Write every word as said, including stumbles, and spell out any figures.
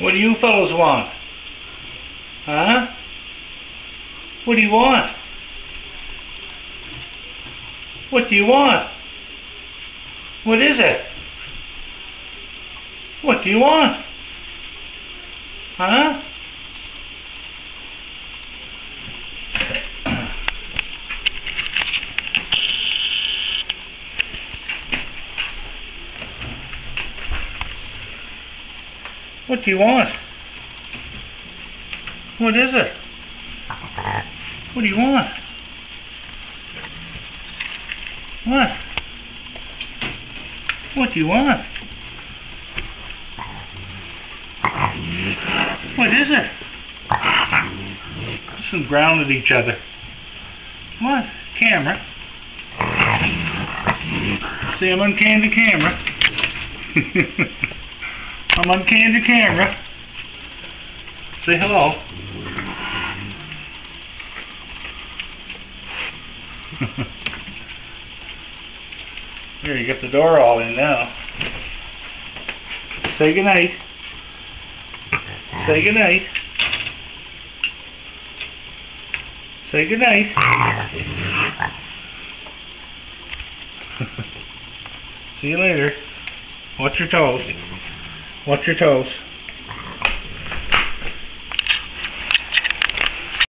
What do you fellas want? Huh? What do you want? What do you want? What is it? What do you want? Huh? What do you want? What is it? What do you want? What? What do you want? What is it? Some ground at each other. What? Camera. See, I'm on candid camera. I'm on candid camera. Say hello. Here, you got the door all in now. Say goodnight. Say goodnight. Say goodnight. See you later. Watch your toes. Watch your toes.